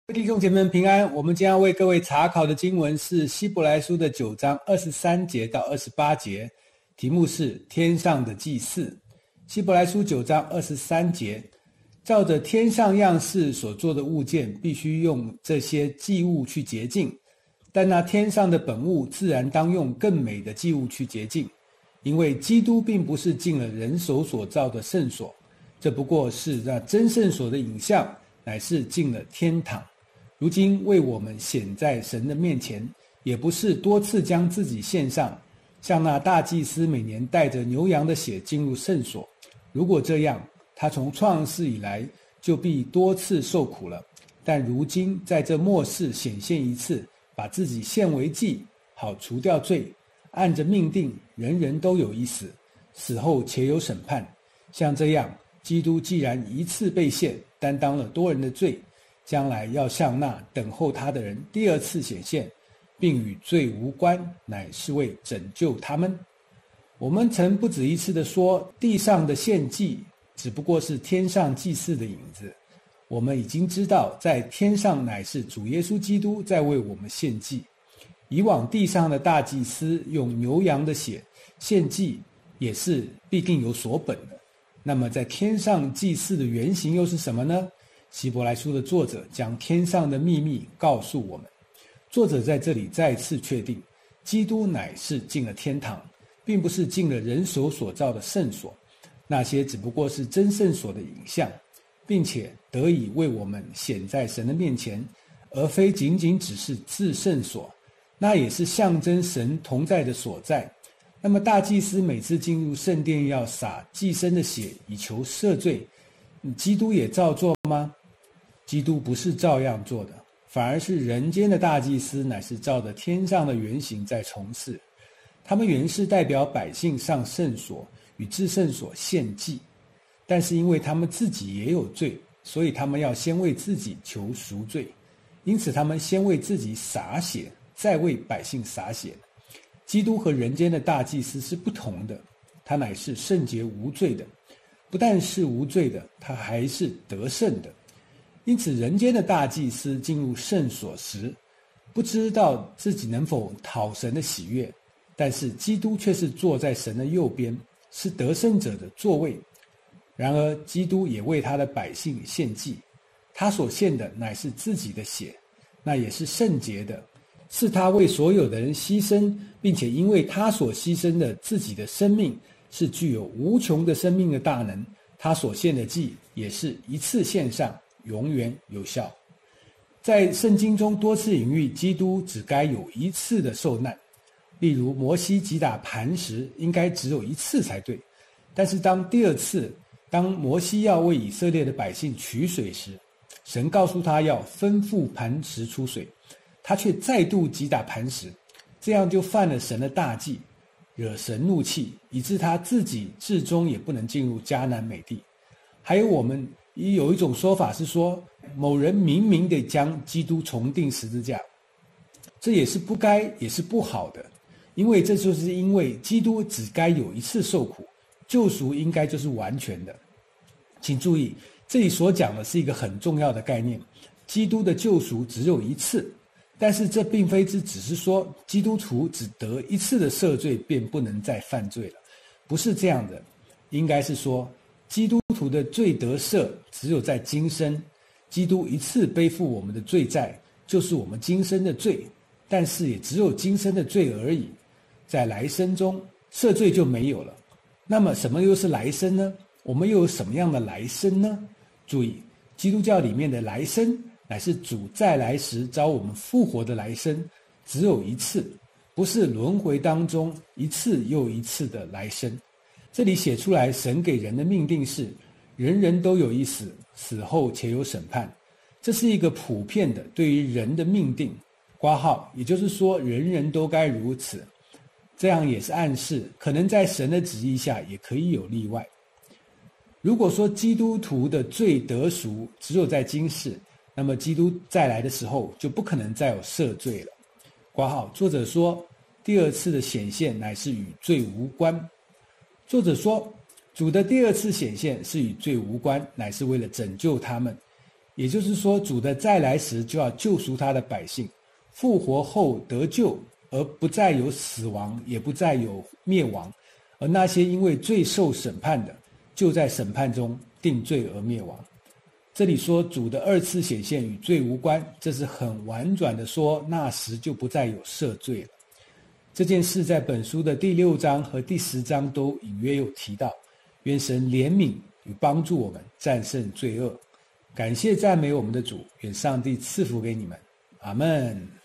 弟兄姐妹们平安，我们将要为各位查考的经文是希伯来书的9章23节到28节，题目是天上的祭祀。希伯来书9章23节，照着天上样式所做的物件，必须用这些祭物去洁净，但那天上的本物自然当用更美的祭物去洁净，因为基督并不是进了人手所造的圣所，这不过是那真圣所的影像，乃是进了天堂。如今为我们显在神的面前，也不是多次将自己献上，像那大祭司每年带着牛羊的血进入圣所。如果这样，他从创世以来就必多次受苦了。但如今在这末世显现一次，把自己献为祭，好除掉罪。按着命定，人人都有一死，死后且有审判。像这样，基督既然一次被献，担当了多人的罪，将来要向那等候他的人第二次显现，并与罪无关，乃是为拯救他们。我们曾不止一次地说，地上的献祭只不过是天上祭祀的影子。我们已经知道，在天上乃是主耶稣基督在为我们献祭。以往地上的大祭司用牛羊的血献祭，也是必定有所本的。那么在天上祭祀的原型又是什么呢？希伯来书的作者将天上的秘密告诉我们。作者在这里再次确定，基督乃是进了天堂，并不是进了人手所造的圣所，那些只不过是真圣所的影像，并且得以为我们显在神的面前，而非仅仅只是至圣所，那也是象征神同在的所在。那么大祭司每次进入圣殿要洒祭牲的血以求赦罪，基督也照做吗？基督不是照样做的，反而是人间的大祭司乃是照着天上的原型在从事。他们原是代表百姓上圣所与至圣所献祭，但是因为他们自己也有罪，所以他们要先为自己求赎罪，因此他们先为自己洒血，再为百姓洒血。基督和人间的大祭司是不同的，他乃是圣洁无罪的，不但是无罪的，他还是得胜的。因此人间的大祭司进入圣所时，不知道自己能否讨神的喜悦，但是基督却是坐在神的右边，是得胜者的座位。然而基督也为他的百姓献祭，他所献的乃是自己的血，那也是圣洁的，是他为所有的人牺牲，并且因为他所牺牲的自己的生命是具有无穷的生命的大能，他所献的祭也是一次献上，永远有效。在圣经中多次隐喻基督只该有一次的受难，例如摩西击打磐石应该只有一次才对，但是第二次当摩西要为以色列的百姓取水时，神告诉他要吩咐磐石出水，他却再度击打磐石，这样就犯了神的大忌，惹神怒气，以致他自己至终也不能进入迦南美地。还有我们有一种说法是说，某人明明地将基督重钉十字架，这也是不该也是不好的，因为这就是因为基督只该有一次受苦，救赎应该就是完全的。请注意，这里所讲的是一个很重要的概念，基督的救赎只有一次，但是这并非只是说基督徒只得一次的赦罪便不能再犯罪了，不是这样的，应该是说基督徒的罪得赦只有在今生，基督一次背负我们的罪债，就是我们今生的罪，但是也只有今生的罪而已，在来生中赦罪就没有了。那么什么又是来生呢？我们又有什么样的来生呢？注意，基督教里面的来生乃是主再来时召我们复活的来生，只有一次，不是轮回当中一次又一次的来生。这里写出来，神给人的命定是人人都有一死，死后且有审判，这是一个普遍的对于人的命定，括号，也就是说人人都该如此。这样也是暗示可能在神的旨意下也可以有例外。如果说基督徒的罪得赎只有在今世，那么基督再来的时候就不可能再有赦罪了。括号，作者说第二次的显现乃是与罪无关。作者说主的第二次显现是与罪无关，乃是为了拯救他们， 也就是说，主的再来时就要救赎他的百姓，复活后得救，而不再有死亡，也不再有灭亡。而那些因为罪受审判的，就在审判中定罪而灭亡。这里说主的二次显现与罪无关，这是很婉转的说，那时就不再有赦罪了。这件事在本书的第6章和第10章都隐约有提到。愿神怜悯与帮助我们战胜罪恶。感谢赞美我们的主，愿上帝赐福给你们。阿们。